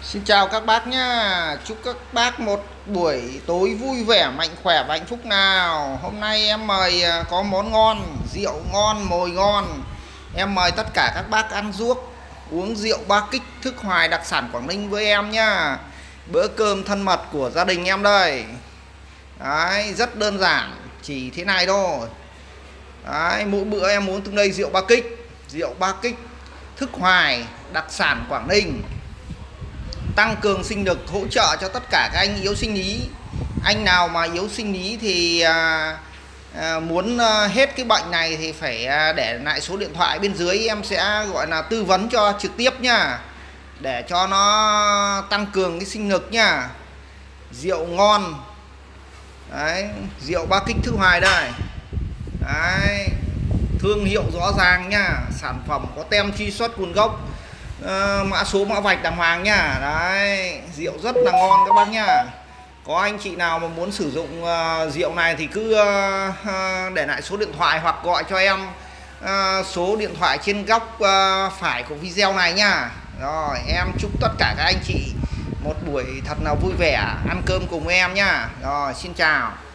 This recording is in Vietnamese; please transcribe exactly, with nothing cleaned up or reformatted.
Xin chào các bác nhá. Chúc các bác một buổi tối vui vẻ, mạnh khỏe và hạnh phúc nào. Hôm nay em mời à, có món ngon, rượu ngon, mồi ngon. Em mời tất cả các bác ăn ruốc, uống rượu Ba Kích Thức Hoài đặc sản Quảng Ninh với em nhá. Bữa cơm thân mật của gia đình em đây. Đấy, rất đơn giản, chỉ thế này thôi. Đấy, mỗi bữa em uống từng đây rượu Ba Kích, rượu Ba Kích Thức Hoài đặc sản Quảng Ninh, tăng cường sinh lực, hỗ trợ cho tất cả các anh yếu sinh lý. Anh nào mà yếu sinh lý thì à, à, muốn à, hết cái bệnh này thì phải à, để lại số điện thoại bên dưới, em sẽ gọi là tư vấn cho trực tiếp nha, để cho nó tăng cường cái sinh lực nha. Rượu ngon đấy, rượu Ba Kích Thức Hoài đây đấy, thương hiệu rõ ràng nha, sản phẩm có tem truy xuất nguồn gốc, Uh, mã số mã vạch đàng hoàng nha. Đấy, rượu rất là ngon các bác nha. Có anh chị nào mà muốn sử dụng uh, rượu này thì cứ uh, uh, để lại số điện thoại hoặc gọi cho em uh, số điện thoại trên góc uh, phải của video này nha. Rồi, em chúc tất cả các anh chị một buổi thật là vui vẻ, ăn cơm cùng em nha. Rồi, xin chào.